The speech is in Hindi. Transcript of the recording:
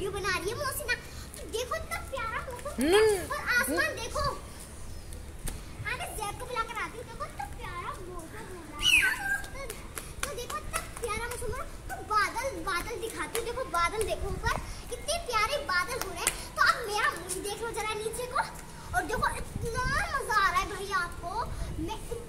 वीडियो बना रही है मोहसिना। तो देखो इतना प्यारा मौसम और आसमान देखो। आगे जैब को बुला कर आती हूँ। देखो इतना प्यारा मौसम हो रहा है। तो देखो इतना प्यारा मौसम हो रहा है। तो बादल दिखाती हूँ। देखो बादल देखो, ऊपर कितने प्यारे बादल हो रहे हैं। तो अब मेरा मुंह देख लो जरा नीचे को, और देखो इतना मजा आ रहा है भाई आपको। मैं